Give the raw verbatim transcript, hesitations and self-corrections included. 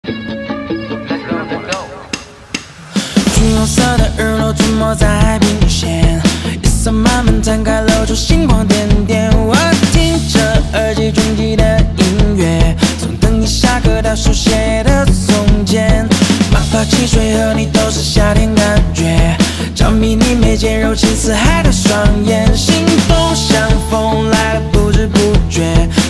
橘红色的日落出没在海平线，夜色慢慢摊开，露出星光点点。我听着耳机中记的音乐，从等你下课到书写的从前。马跑汽水和你都是夏天感觉，着迷你眉间柔情似海的双眼，心动像风来了不知不觉。